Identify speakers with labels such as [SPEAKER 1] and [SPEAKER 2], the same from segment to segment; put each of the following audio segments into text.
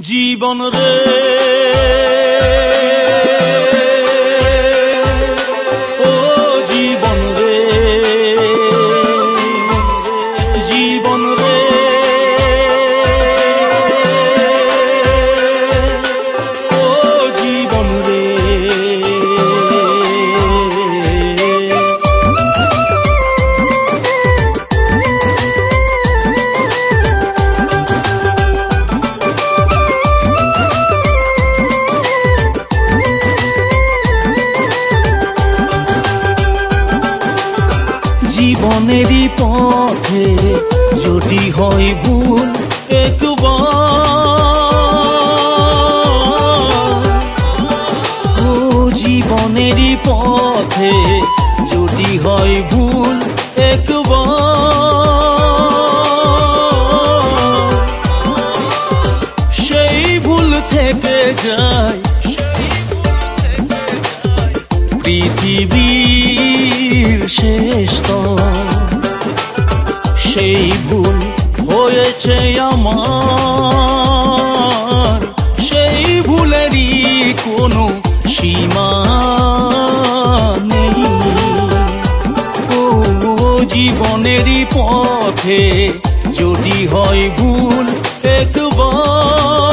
[SPEAKER 1] জীবন রে ও জীবন রে জীবন রে ও জীবন রে জীবনেরই পথে যদি হয় ভুল একবার ও জীবনেরই পথে যদি হয় ভুল একবার সেই ভুল থেকে যায় পৃথিবীর শেষ স্তর সেই ভুল হয়েছে আমার সেই ভুলেরই কোনো সীমা নেই ও জীবনেরই পথে যদি হয় ভুল একবার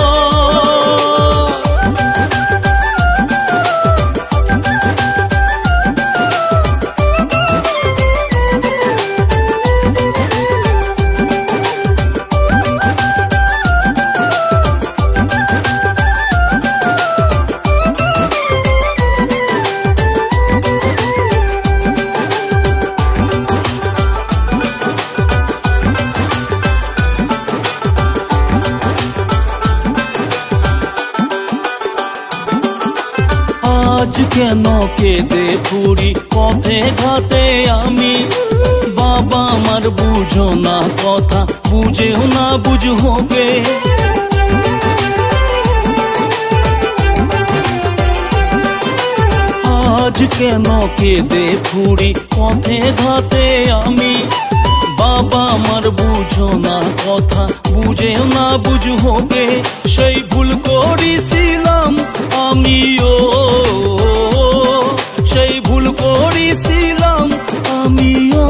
[SPEAKER 1] আজ কেন কেঁদে পুরি পথে ঘাটে আমি বাবা আমার বুঝো না কথা বুঝেও না বুঝবে আজ কেন কেঁদে পুরি পথে ঘাটে আমি বাবা আমার বুঝো না কথা বুঝেও না বুঝবে সেই ভুল করেছিলাম আমিও সেই ভুল করেছিলাম আমিও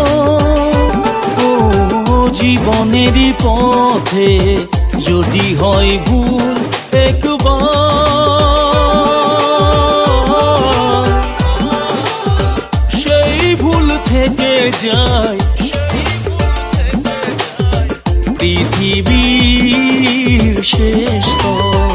[SPEAKER 1] ও জীবনেরই পথে যদি হয় ভুল একবার সেই ভুল থেকে যায় পৃথিবীর শেষ স্তর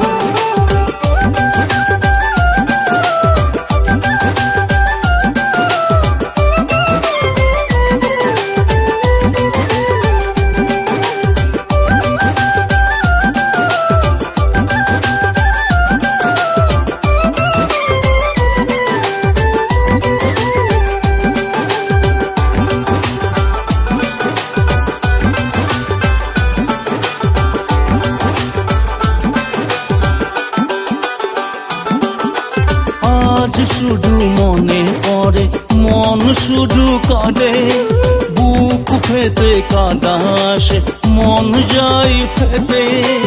[SPEAKER 1] আজ শুধু মনে পড়ে মন শুধু কাঁদে বুক ফেটে কাঁদা আসে মন যায় ফেটে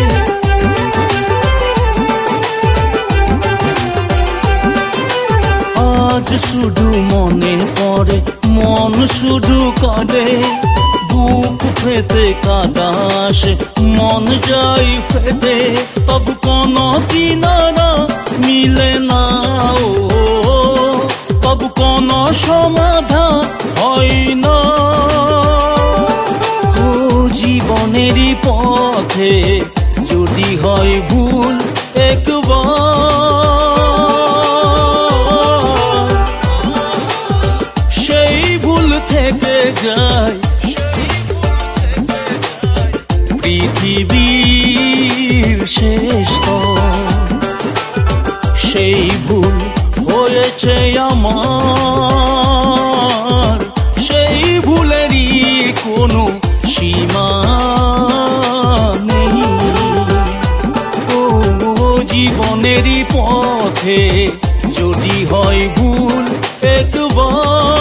[SPEAKER 1] আজ শুধু মনে পড়ে মন শুধু কাঁদে বুক ফেটে কাঁদা আসে মন যায় ফেটে তবু কোনো কিনারা মিলে না ও তবু কোনো সমাধান হয় না ও জীবনেরই পথে যদি হয় ভুল একবার সেই ভুল থেকে যায় পৃথিবীর শেষ স্তর সেই ভুল হয়েছে আমার সেই ভুলেরই কোনো সীমা নেই ও জীবনেরই পথে যদি হয় ভুল একবার